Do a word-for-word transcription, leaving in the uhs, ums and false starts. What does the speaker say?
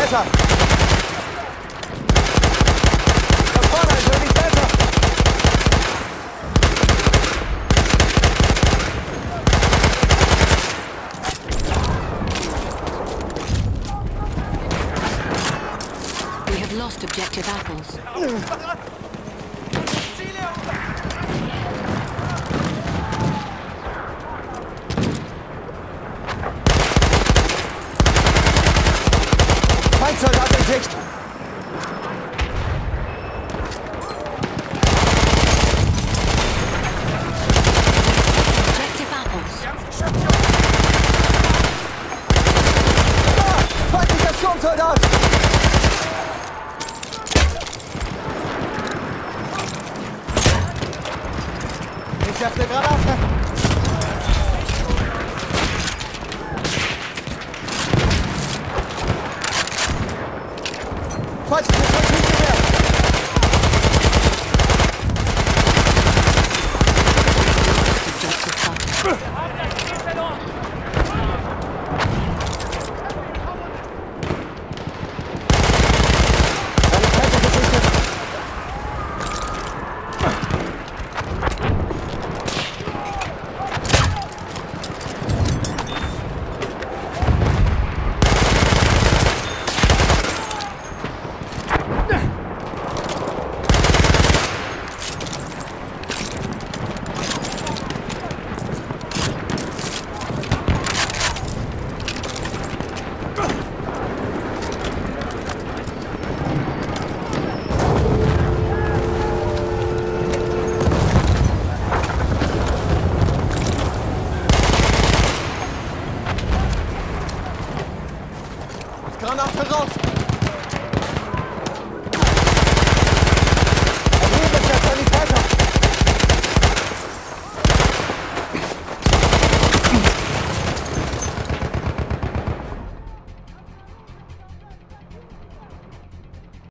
Delta! Da vorne, ein König Delta! We have lost objective apples. Feindsoldat in Sicht! Objective apples. Da! Feindlicher Sturmsoldat! Ich werfe eine Granate! Feindliches Maschinengewehr! Objective apples. Eine Kette gesichtet! Granate raus!